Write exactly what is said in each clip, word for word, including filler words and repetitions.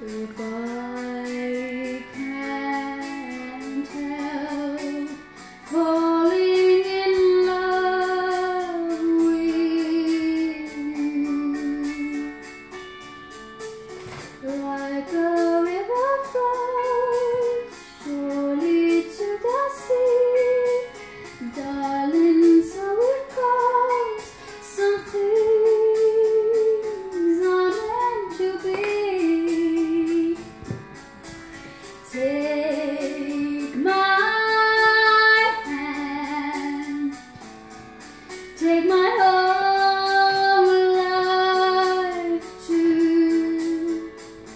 If I can't help falling in love with you, like a river flows surely to the sea, darling, so it goes. Some things are meant to be. Take my hand, take my whole life too,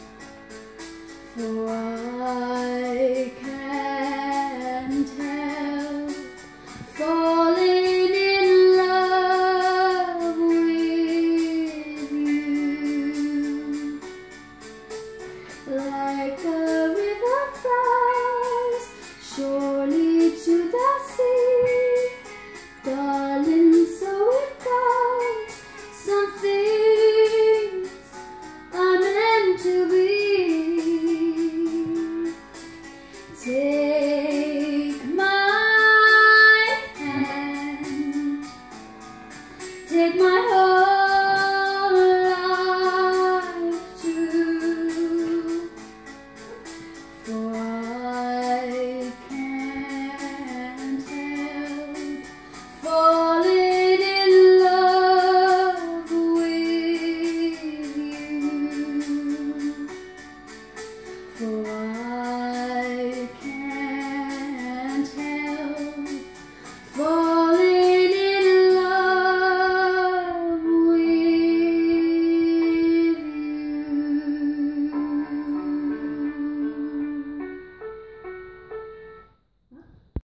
for I can't help falling in love with you, like a river flows surely